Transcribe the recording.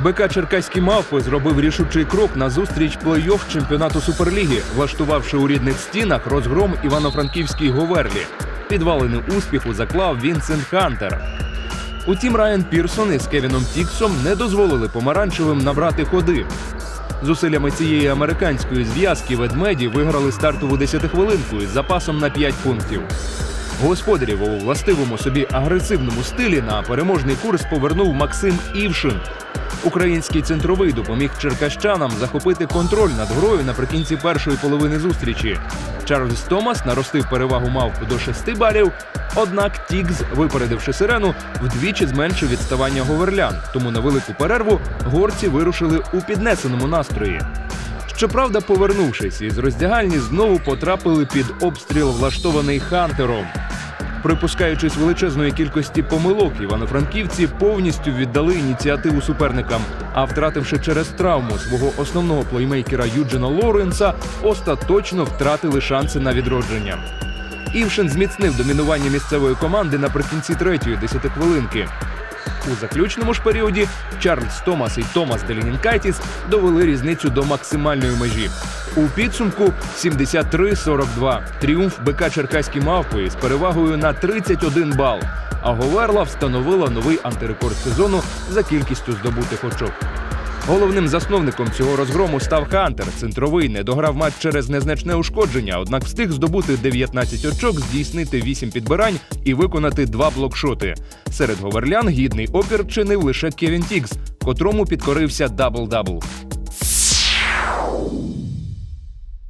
БК «Черкаські мавпи» зробив рішучий крок назустріч плей-офф чемпіонату Суперліги, влаштувавши у рідних стінах розгром івано-франківській «Говерлі». Підвалини успіху заклав Вінсент Хантер. Утім, Райан Пірсон із Кевіном Тіксом не дозволили помаранчевим набрати ходи. Зусиллями цієї американської зв'язки ведмеді виграли стартову 10-хвилинку із запасом на 5 пунктів. Господарів у властивому собі агресивному стилі на переможний курс повернув Максим Івшин. Український центровий допоміг черкащанам захопити контроль над грою наприкінці першої половини зустрічі. Чарльз Томас наростив перевагу мавп до 6 балів, однак Тікс, випередивши сирену, вдвічі зменшив відставання говерлян, тому на велику перерву горці вирушили у піднесеному настрої. Щоправда, повернувшись із роздягальні, знову потрапили під обстріл, влаштований Хантером. Припускаючись величезної кількості помилок, івано-франківці повністю віддали ініціативу суперникам, а втративши через травму свого основного плеймейкера Юджина Лоуренса, остаточно втратили шанси на відродження. Івшин зміцнив домінування місцевої команди наприкінці третьої 10-хвилинки. У заключному ж періоді Чарльз Томас і Томас Делінінкайтіс довели різницю до максимальної межі. У підсумку 73-42. Тріумф БК «Черкаські мавпи» з перевагою на 31 бал. А Говерла встановила новий антирекорд сезону за кількістю здобутих очок. Головним засновником цього розгрому став Хантер. Центровий не дограв матч через незначне ушкодження, однак встиг здобути 19 очок, здійснити 8 підбирань і виконати 2 блокшоти. Серед говерлян гідний опір чинив лише Кевін Тікс, котрому підкорився дабл-дабл.